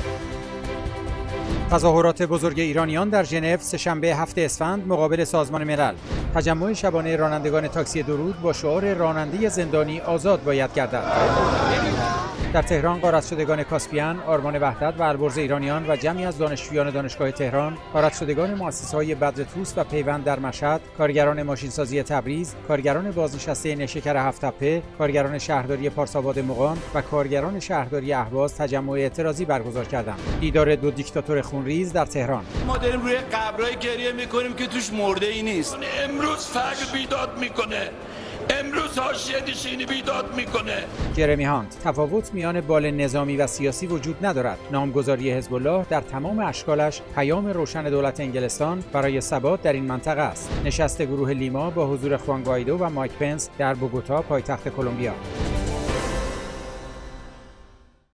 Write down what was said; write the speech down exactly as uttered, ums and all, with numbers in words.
تظاهرات بزرگ ایرانیان در ژنو سه‌شنبه هفت اسفند مقابل سازمان ملل. تجمع شبانه رانندگان تاکسی درود با شعار راننده زندانی آزاد باید گردد. در تهران غارت شدگان کاسپیان، آرمان وحدت و البرز ایرانیان و جمعی از دانشجویان دانشگاه تهران، غارت شدگان مؤسسه‌های بدر توس و پیوند در مشهد، کارگران ماشینسازی تبریز، کارگران بازنشسته نیشکر هفت‌تپه، کارگران شهرداری پارساباد مقام و کارگران شهرداری اهواز تجمع اعتراضی برگزار کردند. دیدار دو دیکتاتور خونریز در تهران. ما داریم روی قبرای گریه می‌کنیم که توش مرده‌ای نیست. امروز فقر بیداد می‌کنه. امروز حاشیه نشینی بیداد میکنه. جرمی هانت: تفاوت میان بال نظامی و سیاسی وجود ندارد. نامگذاری حزب الله در تمام اشکالش پیام روشن دولت انگلستان برای ثبات در این منطقه است. نشست گروه لیما با حضور خوان گایدو و مایک پنس در بوگوتا، پایتخت کلمبیا.